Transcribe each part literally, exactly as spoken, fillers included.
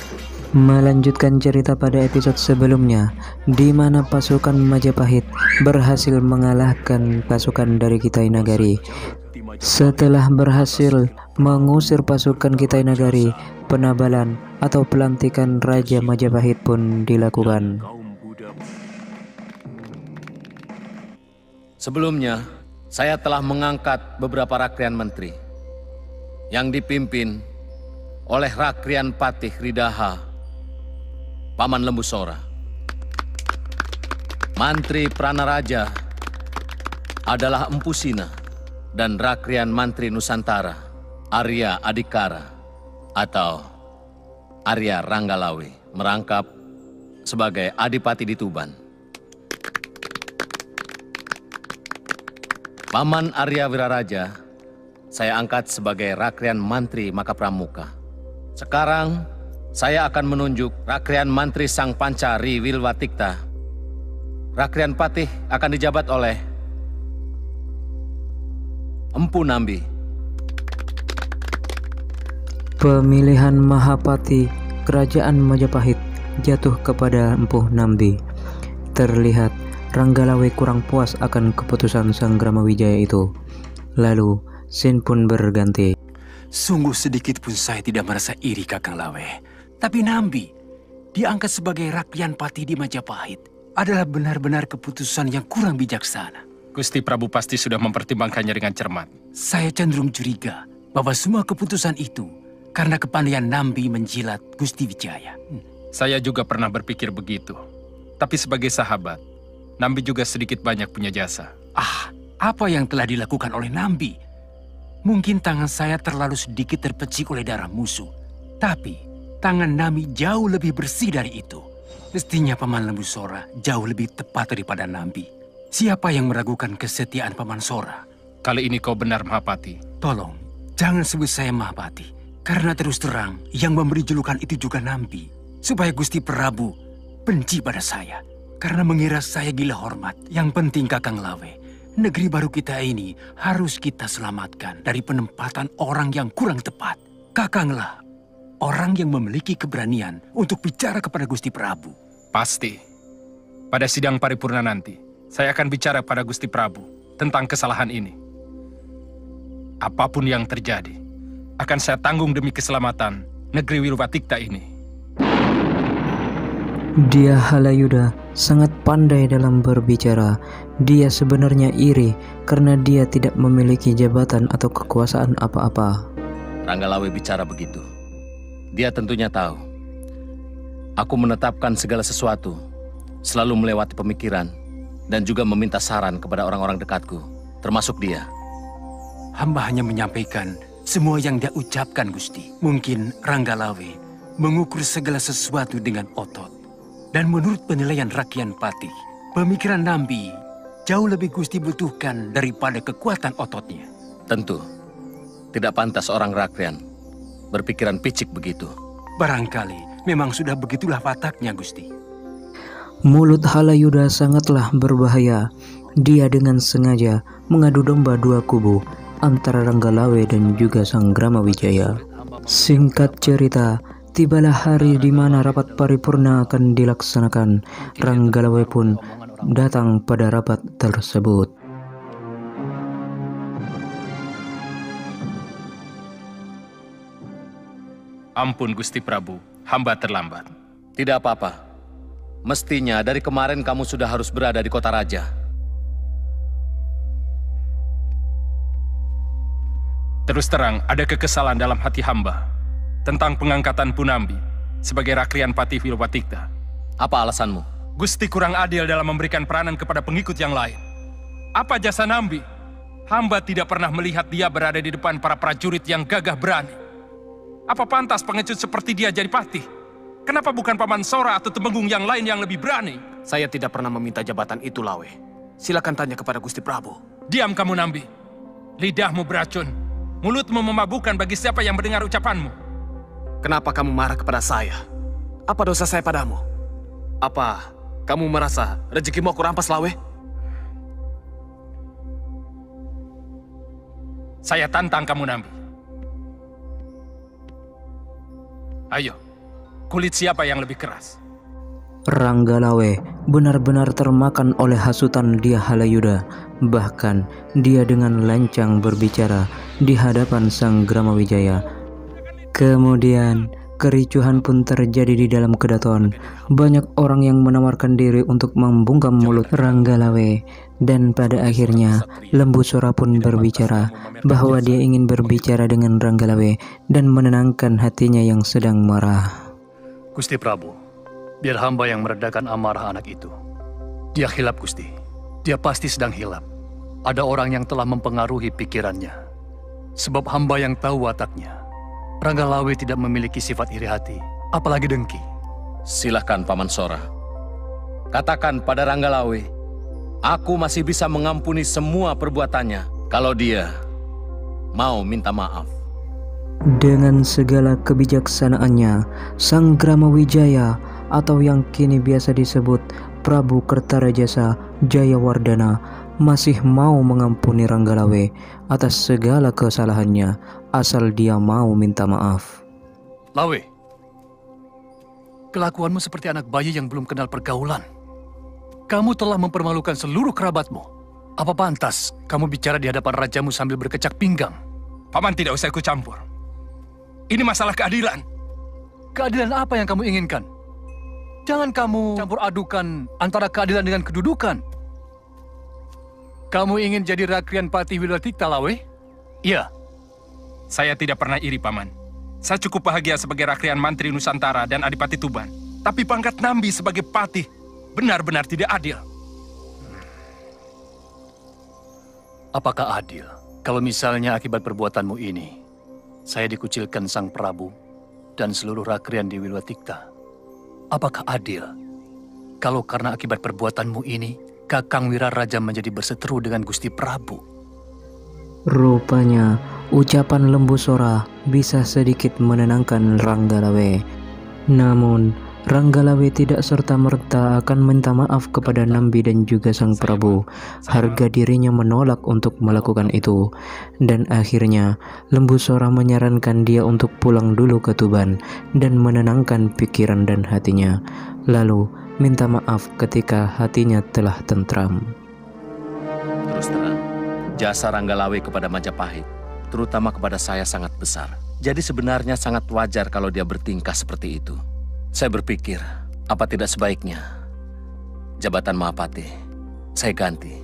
Melanjutkan cerita pada episode sebelumnya, di mana pasukan Majapahit berhasil mengalahkan pasukan dari Kitai Nagari. Setelah berhasil mengusir pasukan Kitai Nagari, penabalan atau pelantikan Raja Majapahit pun dilakukan. Sebelumnya, saya telah mengangkat beberapa rakrian menteri yang dipimpin oleh Rakrian Patih Ridaha, Paman Lembusora. Mantri Pranaraja adalah Empu Sina dan Rakrian Mantri Nusantara, Arya Adikara atau Arya Ranggalawe merangkap sebagai Adipati di Tuban. Paman Arya Wiraraja saya angkat sebagai Rakrian Mantri Makapramuka. Sekarang saya akan menunjuk Rakrian Mantri Sang Panca Riwilwatikta. Rakrian Patih akan dijabat oleh Empu Nambi. Pemilihan Mahapati Kerajaan Majapahit jatuh kepada Empu Nambi. Terlihat Ranggalawe kurang puas akan keputusan Sang Gramawijaya itu. Lalu scene pun berganti. Sungguh sedikit pun saya tidak merasa iri, Kakang Lawe. Tapi Nambi diangkat sebagai Rakrian Patih di Majapahit adalah benar-benar keputusan yang kurang bijaksana. Gusti Prabu pasti sudah mempertimbangkannya dengan cermat. Saya cenderung curiga bahwa semua keputusan itu karena kepandaian Nambi menjilat Gusti Wijaya. Hmm. Saya juga pernah berpikir begitu. Tapi sebagai sahabat, Nambi juga sedikit banyak punya jasa. Ah, apa yang telah dilakukan oleh Nambi? Mungkin tangan saya terlalu sedikit terpecik oleh darah musuh. Tapi tangan Nambi jauh lebih bersih dari itu. Mestinya Paman Lembusora jauh lebih tepat daripada Nambi. Siapa yang meragukan kesetiaan Paman Sora? Kali ini kau benar, Mahapati. Tolong, jangan sebut saya Mahapati. Karena terus terang, yang memberi julukan itu juga Nambi. Supaya Gusti Prabu benci pada saya. Karena mengira saya gila hormat. Yang penting Kakang Lawe, negeri baru kita ini harus kita selamatkan dari penempatan orang yang kurang tepat. Kakanglah orang yang memiliki keberanian untuk bicara kepada Gusti Prabu. Pasti. Pada sidang paripurna nanti, saya akan bicara pada Gusti Prabu tentang kesalahan ini. Apapun yang terjadi, akan saya tanggung demi keselamatan negeri Wirwatikta ini. Dia Halayuda sangat pandai dalam berbicara. Dia sebenarnya iri karena dia tidak memiliki jabatan atau kekuasaan apa-apa. Ranggalawe bicara begitu. Dia tentunya tahu. Aku menetapkan segala sesuatu, selalu melewati pemikiran, dan juga meminta saran kepada orang-orang dekatku, termasuk dia. Hamba hanya menyampaikan semua yang dia ucapkan, Gusti. Mungkin Ranggalawe mengukur segala sesuatu dengan otot. Dan menurut penilaian Rakrian Patih, pemikiran Nambi jauh lebih Gusti butuhkan daripada kekuatan ototnya. Tentu, tidak pantas orang Rakrian berpikiran picik begitu. Barangkali memang sudah begitulah wataknya, Gusti. Mulut Halayuda sangatlah berbahaya. Dia dengan sengaja mengadu domba dua kubu antara Ranggalawe dan juga Sang Gramawijaya. Singkat cerita, tibalah hari di mana rapat paripurna akan dilaksanakan. Ranggalawe pun datang pada rapat tersebut. Ampun Gusti Prabu, hamba terlambat. Tidak apa-apa. Mestinya dari kemarin kamu sudah harus berada di kota raja. Terus terang, ada kekesalan dalam hati hamba tentang pengangkatan Punambi sebagai Rakrian Patih Wirwatikta. Apa alasanmu? Gusti kurang adil dalam memberikan peranan kepada pengikut yang lain. Apa jasa Nambi? Hamba tidak pernah melihat dia berada di depan para prajurit yang gagah berani. Apa pantas pengecut seperti dia jadi patih? Kenapa bukan Paman Sora atau Temenggung yang lain yang lebih berani? Saya tidak pernah meminta jabatan itu, Lawe. Silakan tanya kepada Gusti Prabu. Diam kamu, Nambi. Lidahmu beracun. Mulutmu memabukkan bagi siapa yang mendengar ucapanmu. Kenapa kamu marah kepada saya? Apa dosa saya padamu? Apa kamu merasa rezekimu aku rampas, Lawe? Saya tantang kamu, Nambi. Ayo, kulit siapa yang lebih keras? Ranggalawe benar-benar termakan oleh hasutan Dia Halayuda. Bahkan dia dengan lancang berbicara di hadapan Sang Gramawijaya. Kemudian kericuhan pun terjadi di dalam kedaton. Banyak orang yang menawarkan diri untuk membungkam mulut Ranggalawe. Dan pada akhirnya Lembu Sora pun berbicara bahwa dia ingin berbicara dengan Ranggalawe dan menenangkan hatinya yang sedang marah. Gusti Prabu, biar hamba yang meredakan amarah anak itu. Dia hilap, Gusti. Dia pasti sedang hilap. Ada orang yang telah mempengaruhi pikirannya. Sebab hamba yang tahu wataknya. Ranggalawe tidak memiliki sifat iri hati, apalagi dengki. Silahkan Paman Sora. Katakan pada Ranggalawe, aku masih bisa mengampuni semua perbuatannya kalau dia mau minta maaf. Dengan segala kebijaksanaannya, Sang Gramawijaya atau yang kini biasa disebut Prabu Kertarajasa Jayawardana masih mau mengampuni Ranggalawe atas segala kesalahannya asal dia mau minta maaf. Lawe, kelakuanmu seperti anak bayi yang belum kenal pergaulan. Kamu telah mempermalukan seluruh kerabatmu. Apa pantas kamu bicara di hadapan rajamu sambil berkecak pinggang? Paman tidak usah ikut campur. Ini masalah keadilan. Keadilan apa yang kamu inginkan? Jangan kamu campur adukan antara keadilan dengan kedudukan. Kamu ingin jadi Rakrian Patih Wilwatikta, Lawe? Iya. Saya tidak pernah iri, Paman. Saya cukup bahagia sebagai Rakrian Mantri Nusantara dan Adipati Tuban. Tapi pangkat Nambi sebagai Patih benar-benar tidak adil. Apakah adil kalau misalnya akibat perbuatanmu ini, saya dikucilkan Sang Prabu dan seluruh Rakrian di Wilwatikta? Apakah adil kalau karena akibat perbuatanmu ini, Kakang Wiraraja menjadi berseteru dengan Gusti Prabu? Rupanya ucapan Lembu Sora bisa sedikit menenangkan Ranggalawe. Namun Ranggalawe tidak serta-merta akan minta maaf kepada Nambi dan juga Sang Prabu. Harga dirinya menolak untuk melakukan itu. Dan akhirnya Lembu Sora menyarankan dia untuk pulang dulu ke Tuban dan menenangkan pikiran dan hatinya. Lalu minta maaf ketika hatinya telah tentram. Terus terang, jasa Ranggalawe kepada Majapahit, terutama kepada saya, sangat besar. Jadi sebenarnya sangat wajar kalau dia bertingkah seperti itu. Saya berpikir, apa tidak sebaiknya jabatan Mahapati saya ganti.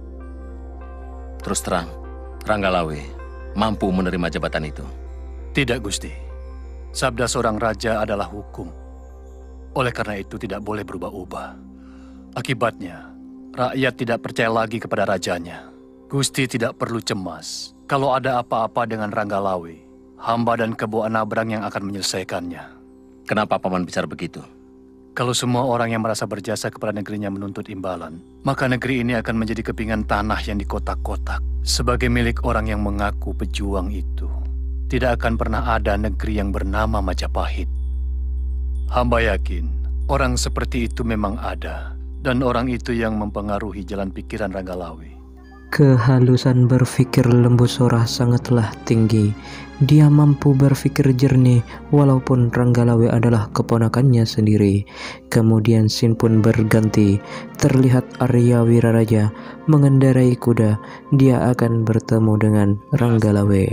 Terus terang, Ranggalawe mampu menerima jabatan itu. Tidak, Gusti. Sabda seorang raja adalah hukum. Oleh karena itu tidak boleh berubah-ubah. Akibatnya, rakyat tidak percaya lagi kepada rajanya. Gusti tidak perlu cemas. Kalau ada apa-apa dengan Ranggalawe, hamba dan Kebo Anabrang yang akan menyelesaikannya. Kenapa Paman bicara begitu? Kalau semua orang yang merasa berjasa kepada negerinya menuntut imbalan, maka negeri ini akan menjadi kepingan tanah yang dikotak-kotak sebagai milik orang yang mengaku pejuang itu. Tidak akan pernah ada negeri yang bernama Majapahit. Hamba yakin orang seperti itu memang ada, dan orang itu yang mempengaruhi jalan pikiran Ranggalawe. Kehalusan berpikir Lembu Sora sangatlah tinggi. Dia mampu berpikir jernih walaupun Ranggalawe adalah keponakannya sendiri. Kemudian scene pun berganti. Terlihat Arya Wiraraja mengendarai kuda. Dia akan bertemu dengan Ranggalawe.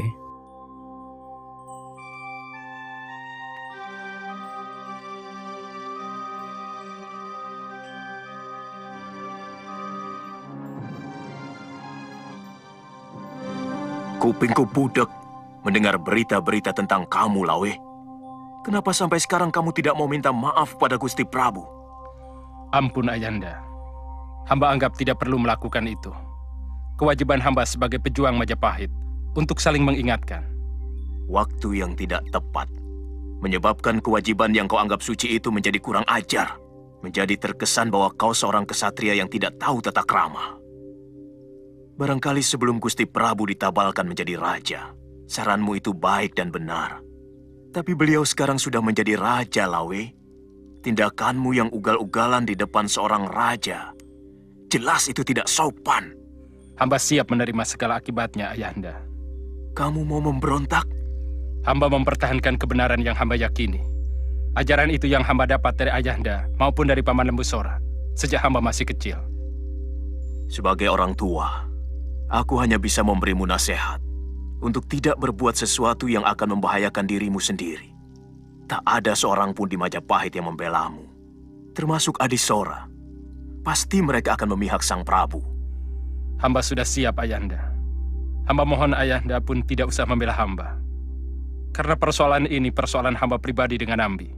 Kupingku budek mendengar berita-berita tentang kamu, Lawe. Kenapa sampai sekarang kamu tidak mau minta maaf pada Gusti Prabu? Ampun, Ayanda. Hamba anggap tidak perlu melakukan itu. Kewajiban hamba sebagai pejuang Majapahit untuk saling mengingatkan. Waktu yang tidak tepat menyebabkan kewajiban yang kau anggap suci itu menjadi kurang ajar. Menjadi terkesan bahwa kau seorang kesatria yang tidak tahu tata krama. Barangkali sebelum Gusti Prabu ditabalkan menjadi raja, saranmu itu baik dan benar. Tapi beliau sekarang sudah menjadi raja, Lawe. Tindakanmu yang ugal-ugalan di depan seorang raja, jelas itu tidak sopan. Hamba siap menerima segala akibatnya, Ayahanda. Kamu mau memberontak? Hamba mempertahankan kebenaran yang hamba yakini. Ajaran itu yang hamba dapat dari ayahanda maupun dari Paman Lembu Sora sejak hamba masih kecil. Sebagai orang tua, aku hanya bisa memberimu nasihat untuk tidak berbuat sesuatu yang akan membahayakan dirimu sendiri. Tak ada seorang pun di Majapahit yang membelamu, termasuk Adisora. Pasti mereka akan memihak Sang Prabu. Hamba sudah siap, ayahanda. Hamba mohon ayahanda pun tidak usah membela hamba. Karena persoalan ini persoalan hamba pribadi dengan Nambi.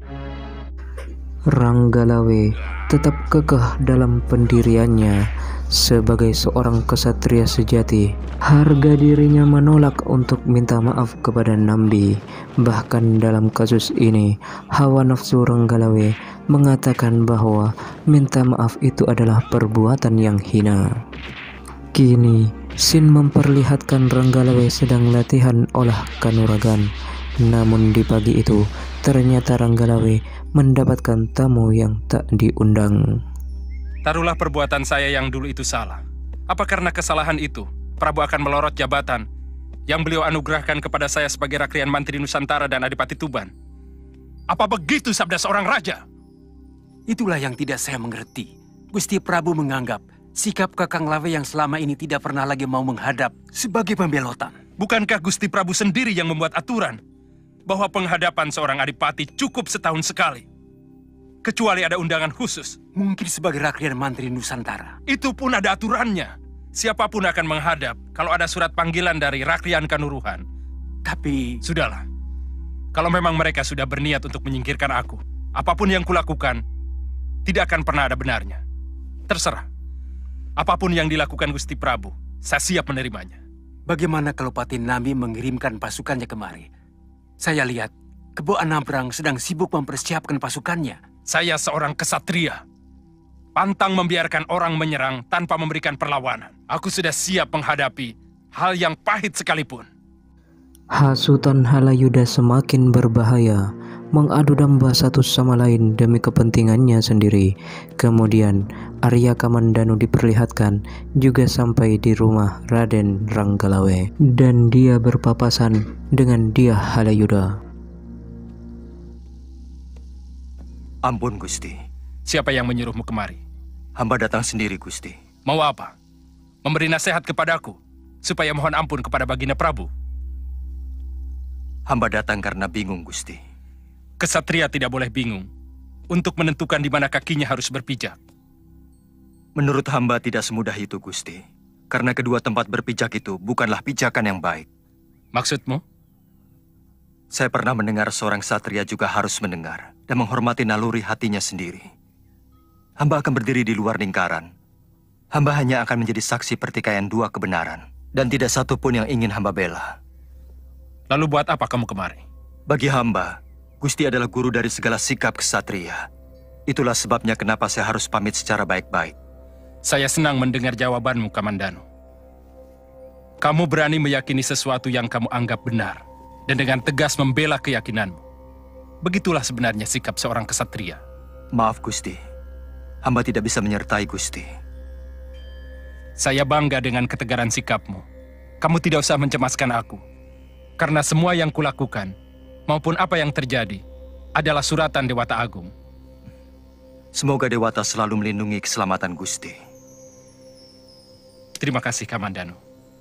Ranggalawe tetap kekeh dalam pendiriannya sebagai seorang kesatria sejati. Harga dirinya menolak untuk minta maaf kepada Nambi. Bahkan dalam kasus ini, hawa nafsu Ranggalawe mengatakan bahwa minta maaf itu adalah perbuatan yang hina. Kini, Sin memperlihatkan Ranggalawe sedang latihan olah kanuragan. Namun di pagi itu, ternyata Ranggalawe mendapatkan tamu yang tak diundang. Taruhlah perbuatan saya yang dulu itu salah. Apa karena kesalahan itu, Prabu akan melorot jabatan yang beliau anugerahkan kepada saya sebagai Rakrian Mantri Nusantara dan Adipati Tuban? Apa begitu sabda seorang raja? Itulah yang tidak saya mengerti. Gusti Prabu menganggap sikap Kakang Lawe yang selama ini tidak pernah lagi mau menghadap sebagai pembelotan. Bukankah Gusti Prabu sendiri yang membuat aturan bahwa penghadapan seorang adipati cukup setahun sekali, kecuali ada undangan khusus? Mungkin sebagai Rakrian Mantri Nusantara. Itu pun ada aturannya. Siapapun akan menghadap kalau ada surat panggilan dari Rakrian Kanuruhan. Tapi... Sudahlah. Kalau memang mereka sudah berniat untuk menyingkirkan aku, apapun yang kulakukan, tidak akan pernah ada benarnya. Terserah. Apapun yang dilakukan Gusti Prabu, saya siap menerimanya. Bagaimana kalau Pati Nambi mengirimkan pasukannya kemari? Saya lihat, Kebo Anambrang sedang sibuk mempersiapkan pasukannya. Saya seorang kesatria. Pantang membiarkan orang menyerang tanpa memberikan perlawanan. Aku sudah siap menghadapi hal yang pahit sekalipun. Hasutan Halayuda semakin berbahaya, mengadu domba satu sama lain demi kepentingannya sendiri. Kemudian Arya Kamandanu diperlihatkan juga sampai di rumah Raden Ranggalawe, dan dia berpapasan dengan dia Halayuda. Ampun Gusti. Siapa yang menyuruhmu kemari? Hamba datang sendiri Gusti. Mau apa? Memberi nasihat kepadaku supaya mohon ampun kepada Baginda Prabu? Hamba datang karena bingung Gusti. Kesatria tidak boleh bingung untuk menentukan di mana kakinya harus berpijak. Menurut hamba tidak semudah itu, Gusti. Karena kedua tempat berpijak itu bukanlah pijakan yang baik. Maksudmu? Saya pernah mendengar seorang satria juga harus mendengar dan menghormati naluri hatinya sendiri. Hamba akan berdiri di luar lingkaran. Hamba hanya akan menjadi saksi pertikaian dua kebenaran. Dan tidak satu pun yang ingin hamba bela. Lalu buat apa kamu kemari? Bagi hamba, Gusti adalah guru dari segala sikap kesatria. Itulah sebabnya kenapa saya harus pamit secara baik-baik. Saya senang mendengar jawabanmu, Kamandanu. Kamu berani meyakini sesuatu yang kamu anggap benar, dan dengan tegas membela keyakinanmu. Begitulah sebenarnya sikap seorang kesatria. Maaf, Gusti. Hamba tidak bisa menyertai Gusti. Saya bangga dengan ketegaran sikapmu. Kamu tidak usah mencemaskan aku. Karena semua yang kulakukan, maupun apa yang terjadi, adalah suratan Dewata Agung. Semoga Dewata selalu melindungi keselamatan Gusti. Terima kasih, Kamandanu.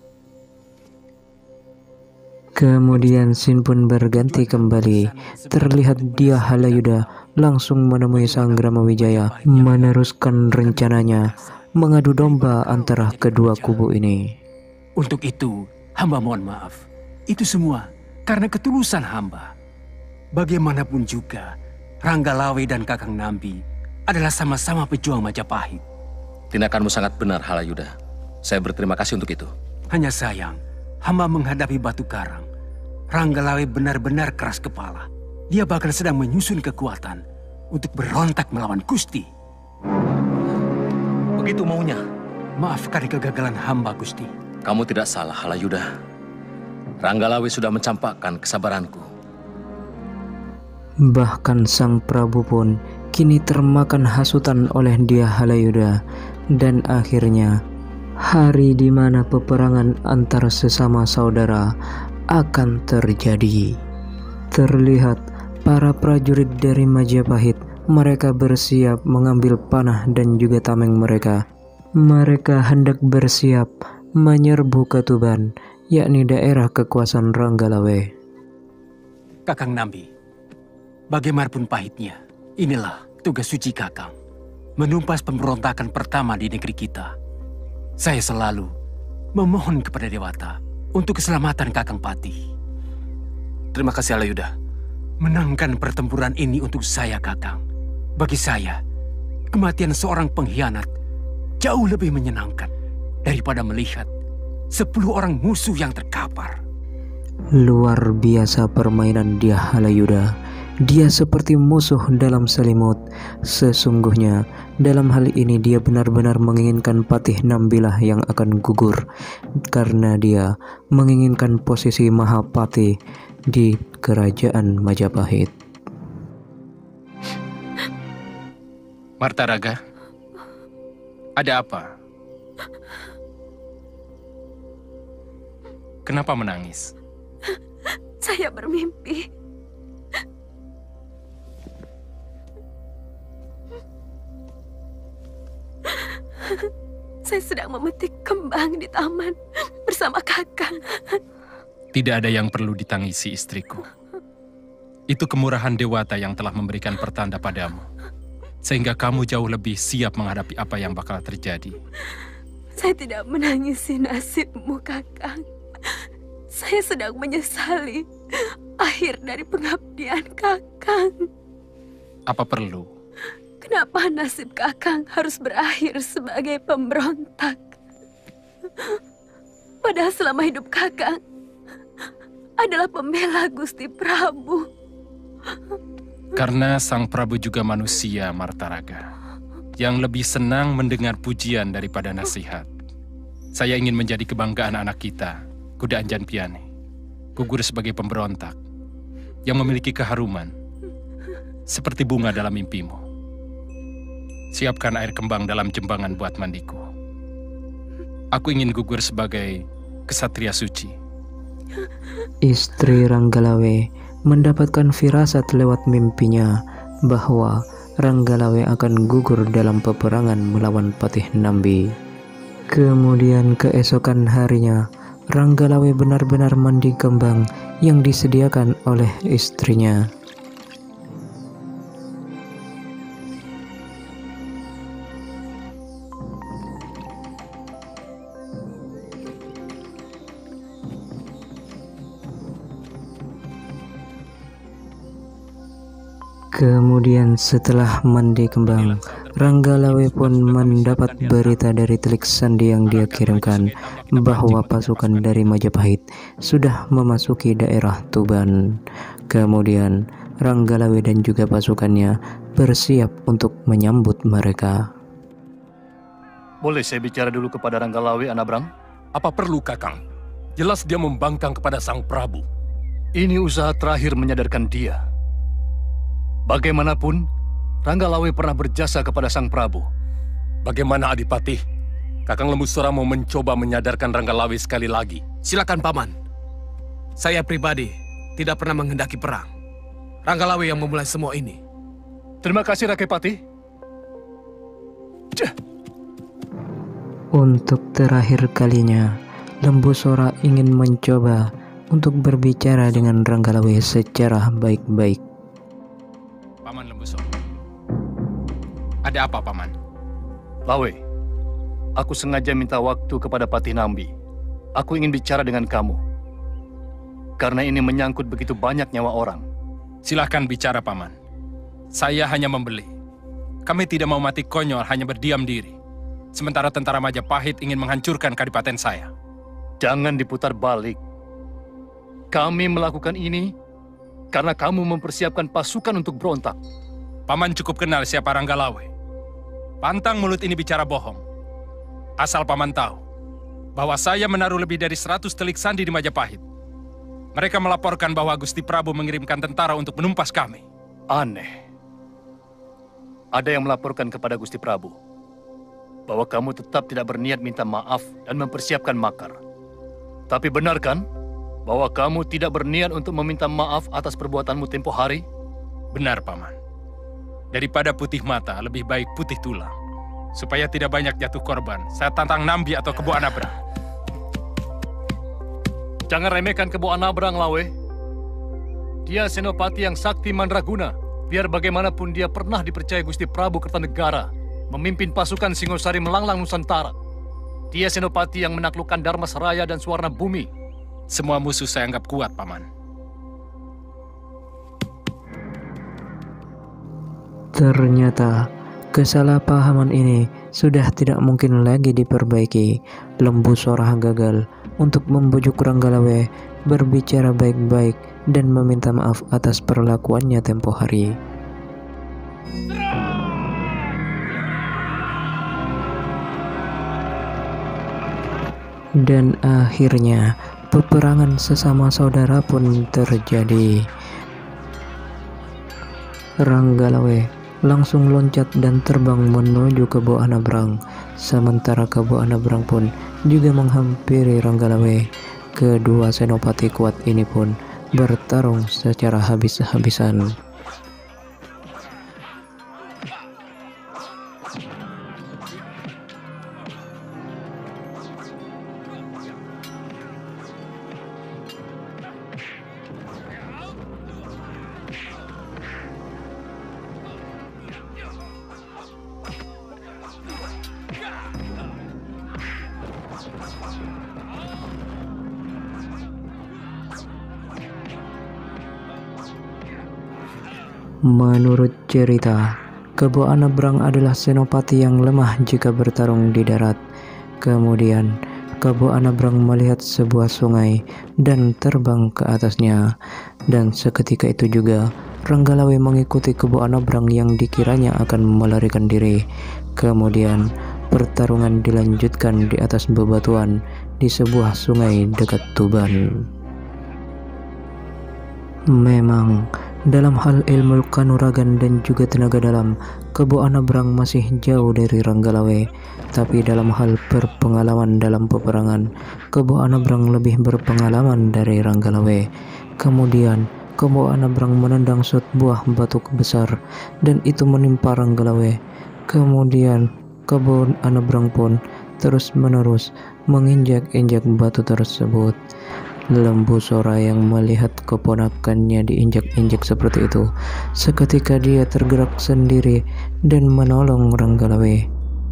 Kemudian Sin pun berganti kembali. Terlihat dia Halayuda langsung menemui Sang Gramawijaya, meneruskan rencananya mengadu domba antara kedua kubu ini. Untuk itu, hamba mohon maaf. Itu semua karena ketulusan hamba. Bagaimanapun juga, Ranggalawe dan Kakang Nambi adalah sama-sama pejuang Majapahit. Tindakanmu sangat benar, Halayuda. Saya berterima kasih untuk itu. Hanya sayang, hamba menghadapi Batu Karang. Ranggalawe benar-benar keras kepala. Dia bahkan sedang menyusun kekuatan untuk berontak melawan Gusti. Begitu maunya. Maafkan kegagalan hamba, Gusti. Kamu tidak salah, Halayuda. Ranggalawe sudah mencampakkan kesabaranku. Bahkan Sang Prabu pun kini termakan hasutan oleh dia Halayuda, dan akhirnya hari di mana peperangan antar sesama saudara akan terjadi. Terlihat Para prajurit dari Majapahit, mereka bersiap mengambil panah dan juga tameng mereka. Mereka hendak bersiap menyerbu ke Tuban, yakni daerah kekuasaan Ranggalawe. Kakang Nambi, bagaimanapun pahitnya, inilah tugas suci Kakang. Menumpas pemberontakan pertama di negeri kita. Saya selalu memohon kepada Dewata untuk keselamatan Kakang Patih. Terima kasih Halayuda. Menangkan pertempuran ini untuk saya, Kakang. Bagi saya, kematian seorang pengkhianat jauh lebih menyenangkan daripada melihat sepuluh orang musuh yang terkapar. Luar biasa permainan dia, Halayuda. Dia seperti musuh dalam selimut. Sesungguhnya dalam hal ini dia benar-benar menginginkan Patih Nambilah yang akan gugur, karena dia menginginkan posisi Mahapati di kerajaan Majapahit. Martaraga, ada apa? Kenapa menangis? Saya bermimpi. Saya sedang memetik kembang di taman bersama Kakang. Tidak ada yang perlu ditangisi, istriku. Itu kemurahan Dewata yang telah memberikan pertanda padamu, sehingga kamu jauh lebih siap menghadapi apa yang bakal terjadi. Saya tidak menangisi nasibmu, Kakang. Saya sedang menyesali akhir dari pengabdian Kakang. Apa perlu? Kenapa nasib Kakang harus berakhir sebagai pemberontak? Padahal selama hidup Kakang adalah pembela Gusti Prabu. Karena Sang Prabu juga manusia, Martaraga, yang lebih senang mendengar pujian daripada nasihat. Saya ingin menjadi kebanggaan anak kita, Kuda Anjan Piane, gugur sebagai pemberontak yang memiliki keharuman seperti bunga dalam mimpimu. Siapkan air kembang dalam jembangan buat mandiku. Aku ingin gugur sebagai kesatria suci. Istri Ranggalawe mendapatkan firasat lewat mimpinya bahwa Ranggalawe akan gugur dalam peperangan melawan Patih Nambi. Kemudian keesokan harinya, Ranggalawe benar-benar mandi kembang yang disediakan oleh istrinya. Kemudian setelah mandi kembang, Ranggalawe pun mendapat berita dari Telik Sandi yang dia kirimkan bahwa pasukan dari Majapahit sudah memasuki daerah Tuban. Kemudian Ranggalawe dan juga pasukannya bersiap untuk menyambut mereka. Boleh saya bicara dulu kepada Ranggalawe, Anabram? Apa perlu, Kakang? Jelas dia membangkang kepada Sang Prabu. Ini usaha terakhir menyadarkan dia. Bagaimanapun, Ranggalawe pernah berjasa kepada Sang Prabu. Bagaimana Adipati? Kakang Lembusura mau mencoba menyadarkan Ranggalawe sekali lagi. Silakan, Paman. Saya pribadi tidak pernah menghendaki perang. Ranggalawe yang memulai semua ini. Terima kasih, Rakepati. Cih. Untuk terakhir kalinya, Lembusura ingin mencoba untuk berbicara dengan Ranggalawe secara baik-baik. Paman Lembusura. Ada apa, Paman? Lawe, aku sengaja minta waktu kepada Patih Nambi. Aku ingin bicara dengan kamu. Karena ini menyangkut begitu banyak nyawa orang. Silahkan bicara, Paman. Saya hanya membeli. Kami tidak mau mati konyol hanya berdiam diri. Sementara tentara Majapahit ingin menghancurkan kadipaten saya. Jangan diputar balik. Kami melakukan ini karena kamu mempersiapkan pasukan untuk berontak. Paman cukup kenal siapa Ranggalawe. Pantang mulut ini bicara bohong. Asal Paman tahu bahwa saya menaruh lebih dari seratus telik sandi di Majapahit. Mereka melaporkan bahwa Gusti Prabu mengirimkan tentara untuk menumpas kami. Aneh. Ada yang melaporkan kepada Gusti Prabu bahwa kamu tetap tidak berniat minta maaf dan mempersiapkan makar. Tapi benar kan bahwa kamu tidak berniat untuk meminta maaf atas perbuatanmu tempo hari? Benar, Paman. Daripada putih mata, lebih baik putih tulang. Supaya tidak banyak jatuh korban, saya tantang Nambi atau Kebo Anabrang. Jangan remehkan Kebo Anabrang, Lawe. Dia senopati yang sakti mandraguna. Biar bagaimanapun dia pernah dipercaya Gusti Prabu Kertanegara, memimpin pasukan Singosari melanglang Nusantara. Dia senopati yang menaklukkan Dharmasaraya dan Suwarna Bumi. Semua musuh saya anggap kuat, Paman. Ternyata kesalahpahaman ini sudah tidak mungkin lagi diperbaiki. Lembu Sora gagal untuk membujuk Ranggalawe berbicara baik-baik dan meminta maaf atas perlakuannya tempo hari. Dan akhirnya peperangan sesama saudara pun terjadi. Ranggalawe langsung loncat dan terbang menuju Kebo Anabrang. Sementara Kebo Anabrang pun juga menghampiri Ranggalawe. Kedua senopati kuat ini pun bertarung secara habis-habisan. Menurut cerita, Kebo Anabrang adalah senopati yang lemah jika bertarung di darat. Kemudian, Kebo Anabrang melihat sebuah sungai dan terbang ke atasnya. Dan seketika itu juga, Ranggalawe mengikuti Kebo Anabrang yang dikiranya akan melarikan diri. Kemudian, pertarungan dilanjutkan di atas bebatuan di sebuah sungai dekat Tuban. Memang, dalam hal ilmu kanuragan dan juga tenaga dalam, Kebo Anabrang masih jauh dari Ranggalawe. Tapi dalam hal berpengalaman dalam peperangan, Kebo Anabrang lebih berpengalaman dari Ranggalawe. Kemudian, Kebo Anabrang menendang sebuah batu besar dan itu menimpa Ranggalawe. Kemudian, Kebo Anabrang pun terus-menerus menginjak-injak batu tersebut. Lembu Sora yang melihat keponakannya diinjak-injak seperti itu, seketika dia tergerak sendiri dan menolong Ranggalawe.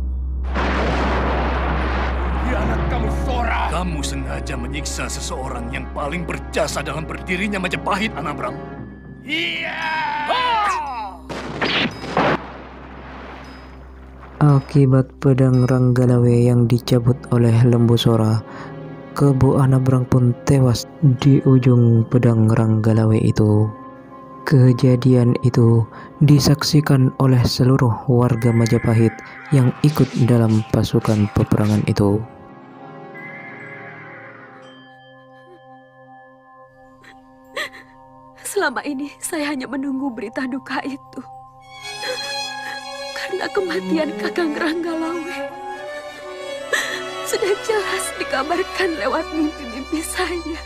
Ya anak kamu Sora! Kamu sengaja menyiksa seseorang yang paling berjasa dalam berdirinya Majapahit, Anabrang. Iya! Akibat pedang Ranggalawe yang dicabut oleh Lembu Sora, Kebo Anabrang pun tewas di ujung pedang Ranggalawe itu. Kejadian itu disaksikan oleh seluruh warga Majapahit yang ikut dalam pasukan peperangan itu. Selama ini saya hanya menunggu berita duka itu. Karena kematian Kakang Ranggalawe sudah jelas dikabarkan lewat mimpi-mimpi saya.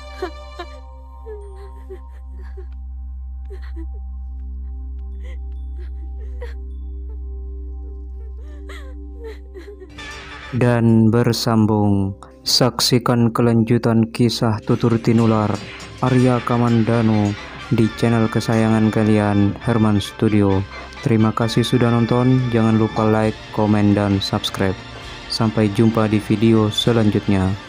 Dan bersambung, saksikan kelanjutan kisah Tutur Tinular Arya Kamandanu di channel kesayangan kalian, Herman Studio. Terima kasih sudah nonton, jangan lupa like, komen, dan subscribe. Sampai jumpa di video selanjutnya.